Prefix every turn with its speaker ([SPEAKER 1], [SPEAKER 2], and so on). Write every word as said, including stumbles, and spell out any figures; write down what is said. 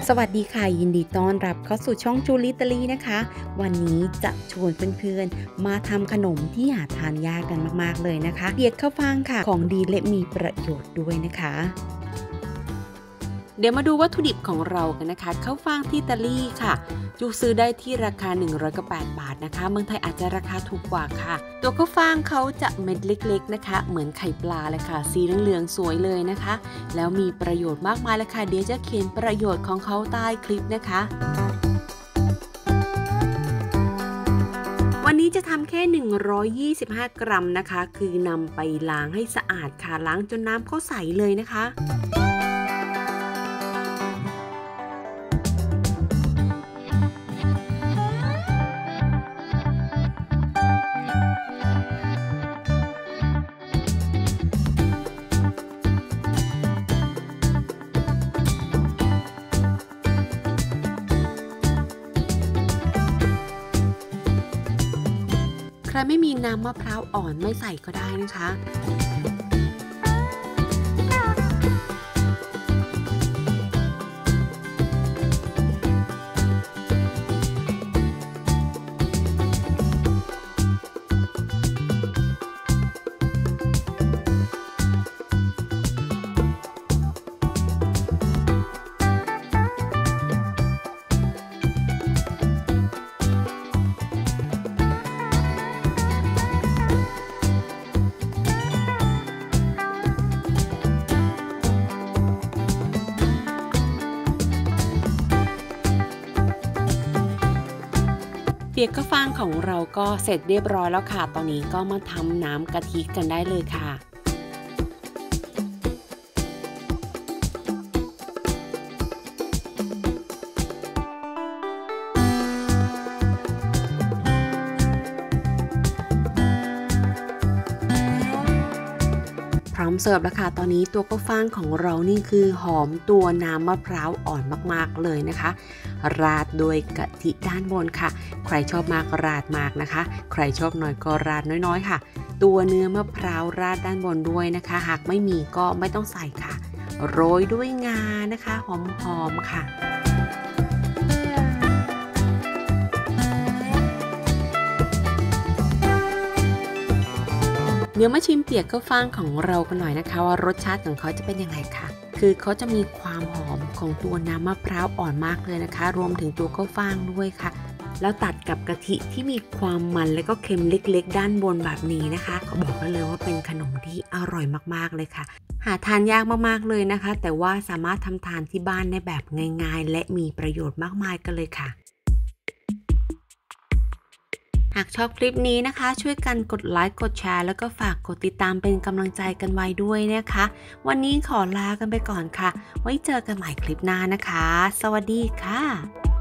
[SPEAKER 1] สวัสดีค่ะยินดีต้อนรับเข้าสู่ช่องจูลิตาลีนะคะวันนี้จะชวนเพื่อนๆมาทำขนมที่หาทานยากกันมากๆเลยนะคะเปียกข้าวฟ่างค่ะของดีและมีประโยชน์ด้วยนะคะเดี๋ยวมาดูวัตถุดิบของเรากันนะคะข้าวฟ่างที่อิตาลีค่ะจูซื้อได้ที่ราคาหนึ่งร้อยแปดบาทนะคะเมืองไทยอาจจะราคาถูกกว่าค่ะตัวข้าวฟ่างเขาจะเม็ดเล็กๆนะคะเหมือนไข่ปลาเลยค่ะสีเหลืองๆสวยเลยนะคะแล้วมีประโยชน์มากมายเลยค่ะเดี๋ยวจะเขียนประโยชน์ของเขาใต้คลิปนะคะวันนี้จะทำแค่หนึ่งร้อยยี่สิบห้ากรัมนะคะคือนำไปล้างให้สะอาดค่ะล้างจนน้ำเขาใสเลยนะคะใครไม่มีน้ำมะพร้าวอ่อนไม่ใส่ก็ได้นะคะเปียกข้าวฟ่างของเราก็เสร็จเรียบร้อยแล้วค่ะตอนนี้ก็มาทำน้ำกะทิกันได้เลยค่ะพร้อมเสิร์ฟแล้วค่ะตอนนี้ตัวข้าวฟ่างของเรานี่คือหอมตัวน้ำมะพร้าวอ่อนมากๆเลยนะคะราดด้วยกะทิด้านบนค่ะใครชอบมากราดมากนะคะใครชอบน้อยก็ราดน้อยๆค่ะตัวเนื้อมะพร้าวราดด้านบนด้วยนะคะหากไม่มีก็ไม่ต้องใส่ค่ะโรยด้วยงานะคะหอมๆค่ะเดี๋ยวมาชิมเปียกข้าวฟ่างของเรากันหน่อยนะคะว่ารสชาติของเขาจะเป็นยังไงค่ะคือเขาจะมีความหอมของตัวน้ำมะพร้าวอ่อนมากเลยนะคะรวมถึงตัวข้าวฟ่างด้วยค่ะแล้วตัดกับกะทิที่มีความมันและก็เค็มเล็กๆด้านบนแบบนี้นะคะเขาบอกกันเลยว่าเป็นขนมที่อร่อยมากๆเลยค่ะหาทานยากมากๆเลยนะคะแต่ว่าสามารถทำทานที่บ้านได้แบบง่ายๆและมีประโยชน์มากมายกันเลยค่ะหากชอบคลิปนี้นะคะช่วยกันกดไลค์กดแชร์แล้วก็ฝากกดติดตามเป็นกำลังใจกันไว้ด้วยนะคะวันนี้ขอลากันไปก่อนค่ะไว้เจอกันใหม่คลิปหน้านะคะสวัสดีค่ะ